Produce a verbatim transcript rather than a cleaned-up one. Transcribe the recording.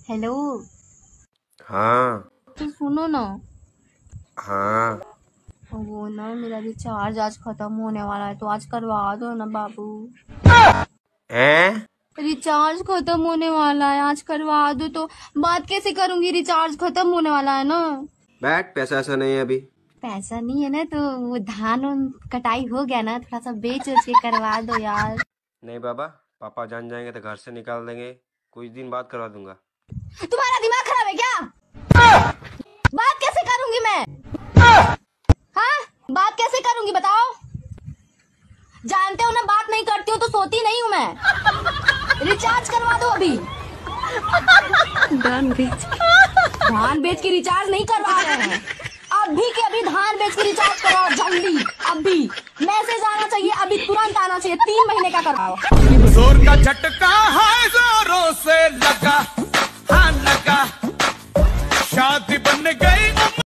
Hello. हाँ। तो सुनो ना। हाँ। वो ना मेरा रिचार्ज आज खत्म होने वाला है, तो आज करवा दो ना बाबू। हैं? रिचार्ज खत्म होने वाला है, आज करवा दो। तो बात कैसे करूंगी, रिचार्ज खत्म होने वाला है ना। बैठ, पैसा ऐसा नहीं है अभी। पैसा नहीं है ना, तो वो धान उन कटाई हो गया ना, थोड़ा सा बेच उच के करवा दो यार। नहीं बाबा, पापा जान जाएंगे तो घर से निकाल देंगे। कुछ दिन बाद करवा दूंगा। तुम्हारा दिमाग खराब है क्या? बात कैसे करूंगी मैं? हाँ, बात कैसे करूंगी बताओ। जानते हो ना, बात नहीं करती हूँ तो सोती नहीं हूँ मैं। रिचार्ज करवा दो अभी। धान बेच धान बेच के रिचार्ज नहीं करवा रहे हैं। अभी के अभी धान बेच के रिचार्ज करवाओ, जल्दी। अभी मैसेज आना चाहिए, अभी तुरंत आना चाहिए। तीन महीने का करवाओ। जोर का झटका है, जोरों से लगा, हाँ लगा, शादी बन गई।